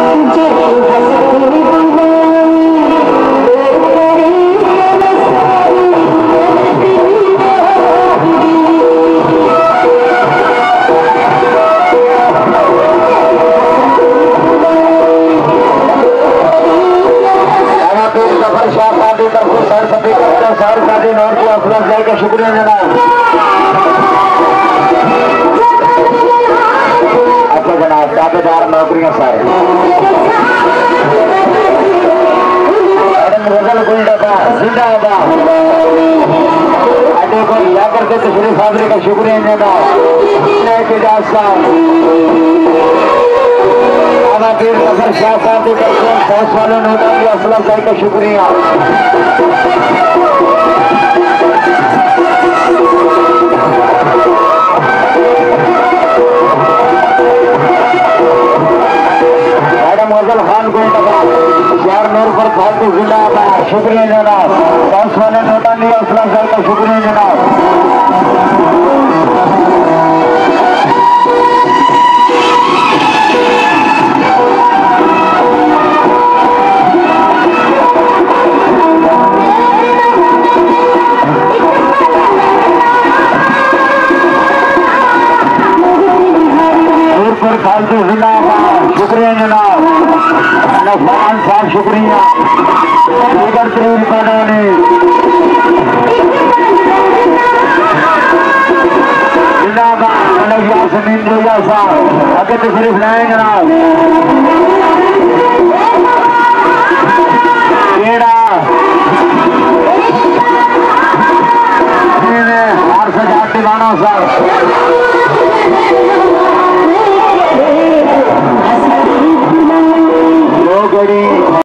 शुक्रिया जनाब। अच्छा जनाब, ताबेदार नौकरियां सारे जिंदाबाद। अड्डे पर जाकर के तशरीफ हाजिरी का शुक्रिया जनाब। पीर नजर शाह साहब की तरफ से फौज वालों ने अफला साहब का शुक्रिया। मैडम अफजल खान को शहर नूर पर फालतू जिला शुक्रिया जनाब। फौज वाले नोटा लिया अफला साहब का शुक्रिया जनाब। फालतू जिंदाबाद शुक्रिया जनाब। फरमान साहब शुक्रिया। दीगर तरीन कानूनी जिंदाबाद। यासमीन जोया साहब आगे तशरीफ लाए जनाब। हार सजा दीवाना साहब दो गड़ी